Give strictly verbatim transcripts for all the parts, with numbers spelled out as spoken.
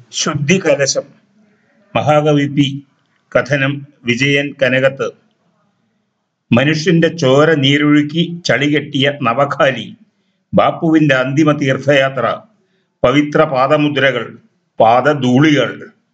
ശുദ്ധികലശം. മഹാകവി പി. കഥനം വിജയൻ കനകത്ത്. മനുഷ്യന്റെ ചോര നീരൊഴുക്കി ചളികെട്ടിയ നവഖാലി. ബാപ്പുവിന്റെ അന്തിമ തീർത്ഥയാത്ര. പവിത്ര പാദമുദ്രകൾ, പാദധൂളികൾ.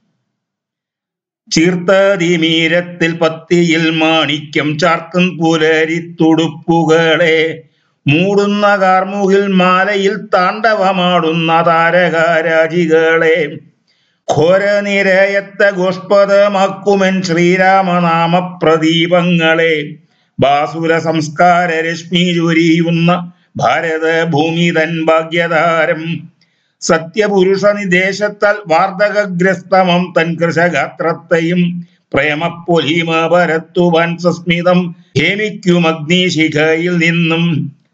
ചീർത്തതിമീരത്തിൽ പത്തിയിൽ മാണിക്യം ചാർത്തും പുലരി തുടുപ്പുകളെ മൂടുന്ന കാർമുകിൽ മാലയിൽ താണ്ഡവമാടുന്ന താരകാരാജികളെ ഘോരനിരയത്തെ ഗോഷ്പദമാക്കുമെൻ ശ്രീരാമനാമ പ്രദീപങ്ങളെ ബാസുര സംസ്കാര രശ്മി ചൊരിയുന്ന ഭാരത ഭൂമി തൻ ഭാഗ്യതാരം സത്യപുരുഷ നിദേശത്താൽ വാർദ്ധകഗ്രസ്തമം തൻ കൃശഗാത്രത്തെയും പ്രേമപ്പൊലിമ പരത്തുവാൻ സസ്മിതം ഹേമിക്കും അഗ്നിശിഖയിൽ നിന്നും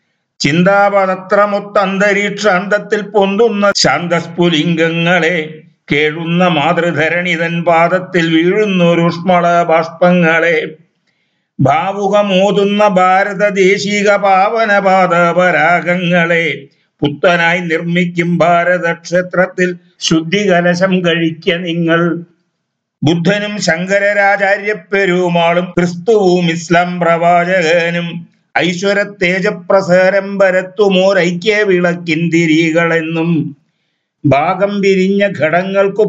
ചിന്താപതത്രമൊത്തന്തരീക്ഷാന്തത്തിൽ പൊന്തുന്ന ശാന്തസ്ഫുലിംഗങ്ങളെ കേഴുന്ന മാതൃധരണിതൻ പാദത്തിൽ വീഴുന്നൊരുഷ്മള ബാഷ്പങ്ങളെ ഭാവുകമോതുന്ന ഭാരത ദേശിക പാവനപാദ പരാഗങ്ങളെ പുത്തനായി നിർമ്മിക്കും ഭാരതക്ഷേത്രത്തിൽ ശുദ്ധികലശം കഴിക്ക നിങ്ങൾ. ബുദ്ധനും ശങ്കരാചാര്യ പെരുമാളും ക്രിസ്തുവും ഇസ്ലാം പ്രവാചകനും ഐശ്വര തേജപ്രസാരം പരത്തുമോരൈക്യ വിളക്കിൻ തിരികളെന്നും ഭാഗം പിരിഞ്ഞ ഘടങ്ങൾക്കു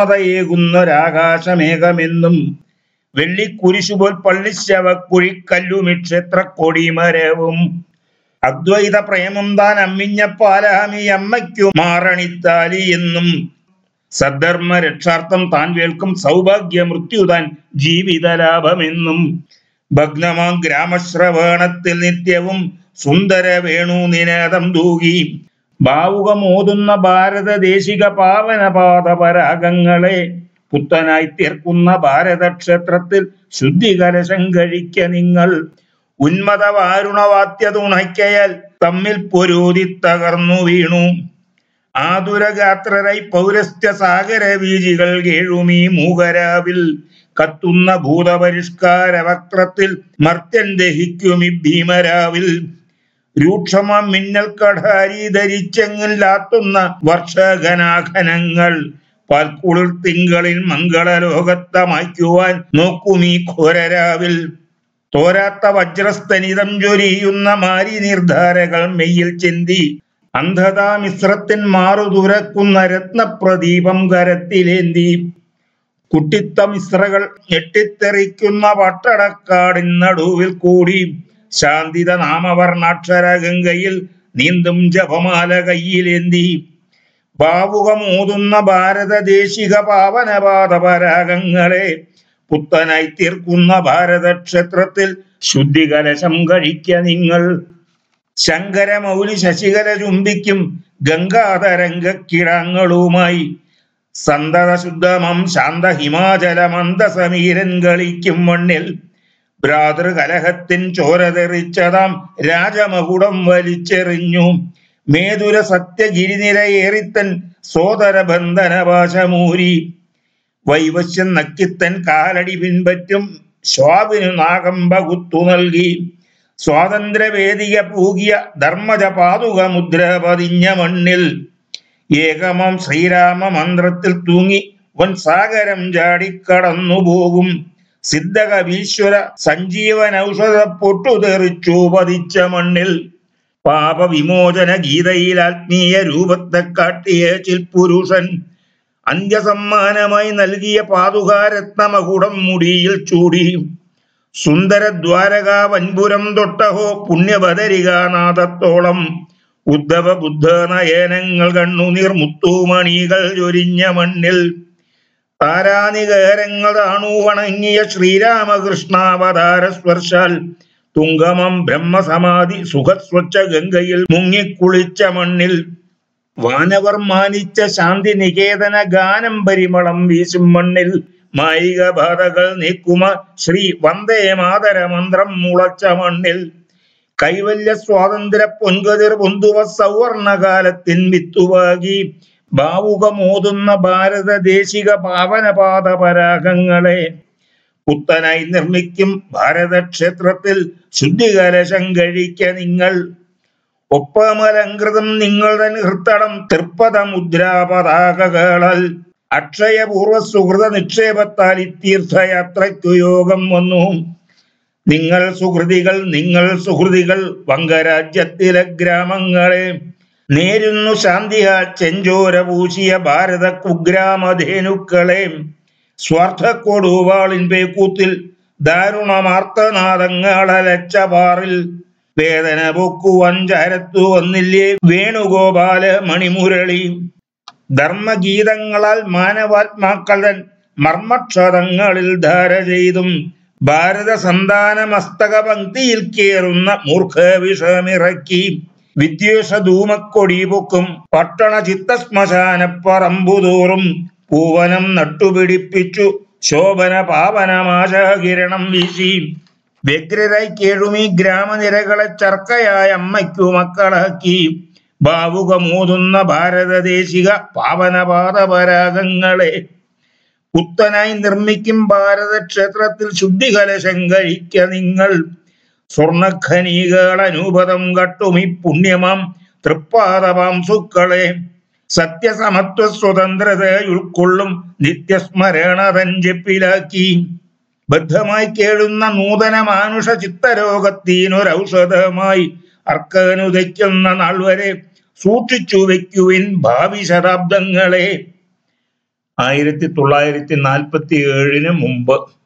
പൂർണ്ണതയേകുന്നൊരാകാശമേഘമെന്നും വെള്ളിക്കുരിശുപോൽ പള്ളിശവക്കുഴിക്കല്ലുമി ക്ഷേത്ര കൊടിമരവും അദ്വൈത പ്രേമം താൻ അമ്മിഞ്ഞ പാലാമി അമ്മയ്ക്കു മാറണിത്താലി എന്നും സദ്ധർമ്മ രക്ഷാർത്ഥം താൻ വേൽക്കും സൗഭാഗ്യ മൃത്യു താൻ ജീവിതലാഭമെന്നും ഭഗ്നമാം ഗ്രാമശ്രവണത്തിൽ നിത്യവും സുന്ദര വേണു നിനാദം തൂകി ഭാവുകമോതുന്ന ഭാരത ദേശിക പാവനപാദ പരാഗങ്ങളെ പുത്തനായി തീർക്കുന്ന ഭാരതക്ഷേത്രത്തിൽ ശുദ്ധികലശം കഴിക്ക നിങ്ങൾ. ഉന്മത വാരുണവാദ്യ തുണയ്ക്കയാൽ തമ്മിൽ പൊരുതി തകർന്നു വീണു ആതുരഗാത്രരായി പൗരസ്ത്യ സാഗര വീജികൾ കേഴുമീ മൂകരാവിൽ കത്തുന്ന ഭൂതപരിഷ്കാര വക്രത്തിൽ മർത്യൻ ദഹിക്കുമി ഭീമരാവിൽ രൂക്ഷമാം മിന്നൽ കഠാരി ധരിച്ചെങ്ങിൽ ലാത്തുന്ന വർഷഘനാഘനങ്ങൾ പാൽക്കുളിർ തിങ്കളിൽ മംഗളലോകത്തമായ്ക്കുവാൻ നോക്കുമീ ഘോരരാവിൽ തോരാത്ത വജ്രസ്തനിതം ജ്വലിയുന്ന മാരി നിർധാരകൾ മെയ്യിൽ ചെന്തി അന്ധതാമിശ്രത്തിൻ മാറു തുറക്കുന്ന രത്നപ്രദീപം കരത്തിലേന്തി കുട്ടിത്തമിശ്രകൾ ഞെട്ടിത്തെറിക്കുന്ന പട്ടടക്കാടിൻ നടുവിൽ കൂടി ശാന്തിത നാമവർണാക്ഷര ഗംഗയിൽ നീന്തും ജപമാല കയ്യിലേന്തി ഭാവുകമോതുന്ന ഭാരത ദേശിക പാവനപാദ പരാഗങ്ങളെ പുത്തനായി തീർക്കുന്ന ഭാരതക്ഷേത്രത്തിൽ ശുദ്ധികലശം കഴിക്ക നിങ്ങൾ. ശങ്കരമൗലി ശശികല ചുംബിക്കും ഗംഗാതരംഗക്കിടങ്ങളുമായി സന്തത ശുദ്ധമം ശാന്ത ഹിമാചല മന്ദസമീരൻ കളിക്കും മണ്ണിൽ ഭ്രാതൃകലഹത്തിൻ ചോര തെറിച്ചതാം രാജമകുടം വലിച്ചെറിഞ്ഞു മേതുര സത്യഗിരിനിരയേറിത്തൻ സോദര ബന്ധന പാശമൂരി വൈവശ്യൻ നക്കിത്തൻ കാലടി പിൻപറ്റും ശ്വാവിനു നാഗം പകുത്തു നൽകി സ്വാതന്ത്ര്യവേദിക പൂകിയ ധർമ്മജ പാതുക മുദ്ര പതിഞ്ഞ മണ്ണിൽ ഏകമം ശ്രീരാമ മന്ത്രത്തിൽ തൂങ്ങി വൻ സാഗരം ചാടിക്കടന്നു പോകും സിദ്ധകവീശ്വര സഞ്ജീവൻ ഔഷധ പൊട്ടുതെറിച്ചു പതിച്ച മണ്ണിൽ പാപവിമോചന ഗീതയിൽ ആത്മീയ രൂപത്തെ കാട്ടിയ ചിൽപുരുഷൻ അന്ത്യസമ്മാനമായി നൽകിയ പാതുകാരത്നമകുടം മുടിയിൽ ചൂടി സുന്ദര ദ്വാരക വൻപുരം തൊട്ടഹോ പുണ്യബദരികാനാഥത്തോളം ഉദ്ധവ ബുദ്ധ നയനങ്ങൾ കണ്ണുനീർ മുത്തുമണികൾ ചൊരിഞ്ഞ മണ്ണിൽ താരാനികേരങ്ങൾ താണു വണങ്ങിയ ശ്രീരാമകൃഷ്ണാവതാര സ്പർശാൽ തുങ്കമം ബ്രഹ്മസമാധി സുഖസ്വച്ഛ ഗംഗയിൽ മുങ്ങിക്കുളിച്ച മണ്ണിൽ വാനവർ മാനിച്ച ശാന്തി നികേതന ഗാനം പരിമളം വീശും മണ്ണിൽ മായിക ബാധകൾ നീക്കുമ ശ്രീ വന്ദേ മാതര മന്ത്രം മുളച്ച മണ്ണിൽ കൈവല്യ സ്വാതന്ത്ര്യ പൊൻകതിർ പൊന്തുവ സൗവർണകാലത്തിൻ വിത്തുവാകി ഭാവുകമോതുന്ന ഭാരത ദേശിക പാവനപാദ പരാഗങ്ങളെ പുത്തനായി നിർമ്മിക്കും ഭാരതക്ഷേത്രത്തിൽ ശുദ്ധികലശം കഴിക്ക നിങ്ങൾ. ഒപ്പമലങ്കൃതം നിങ്ങൾ തൻ ഹൃത്തടം തൃപ്പത മുദ്രാ പതാകകളാൽ അക്ഷയപൂർവ സുഹൃത നിക്ഷേപത്താൽ ഇത്തീർത്ഥയാത്രയ്ക്കു യോഗം വന്നു. നിങ്ങൾ സുഹൃതികൾ നിങ്ങൾ സുഹൃതികൾ വംഗരാജ്യത്തിലെ ഗ്രാമങ്ങളെ നേരുന്നു ശാന്തിയാൽ ചെഞ്ചോര പൂശിയ ഭാരത കുഗ്രാമധേനുക്കളെ. സ്വാർത്ഥക്കൊടുവാളിൻ പേക്കൂത്തിൽ ദാരുണമാർത്തനാദങ്ങളലച്ച പാറിൽ വേദന പൊക്കുവാൻ ചാരത്തു വന്നില്ലേ വേണുഗോപാല മണിമുരളി. ധർമ്മഗീതങ്ങളാൽ മാനവാത്മാക്കളൻ മർമ്മക്ഷതങ്ങളിൽ ധാര ചെയ്തും ഭാരത സന്താന മസ്തക പങ്ക്തിയിൽ കേറുന്ന മൂർഖ വിഷമിറക്കി. വിദ്വേഷ ധൂമക്കൊടി പൊക്കും പട്ടണ ചിത്തശ്മശാന പറമ്പുതോറും പൂവനം നട്ടുപിടിപ്പിച്ചു ശോഭന പാവനമാശകിരണം വീശി. വ്യഗ്രരായി കേഴുമീ ഗ്രാമനിരകളെ ചർക്കയായ അമ്മയ്ക്കു മക്കളാക്കി. ഭാവുകമൂതുന്ന ഭാരതദേശിക പാവനപാദപരാഗങ്ങളെ പുത്തനായി നിർമ്മിക്കും ഭാരത ക്ഷേത്രത്തിൽ ശുദ്ധികലശം കഴിക്ക നിങ്ങൾ. സ്വർണഖനീകൾ അനുപദം കട്ടുമി പുണ്യമാം തൃപ്പാദപാംസുക്കളെ. സത്യസമത്വ സ്വതന്ത്രത ഉൾക്കൊള്ളും നിത്യസ്മരണ തഞ്ചെപ്പിലാക്കി. ബദ്ധമായി കേഴുന്ന നൂതന മാനുഷ ചിത്തരോഗത്തിനൊരൗഷധമായി അർക്കനുദയ്ക്കുന്ന നാൾ വരെ സൂക്ഷിച്ചു വയ്ക്കുവിൻ ഭാവി ശതാബ്ദങ്ങളെ. ആയിരത്തി തൊള്ളായിരത്തി നാൽപ്പത്തി ഏഴിന് മുമ്പ്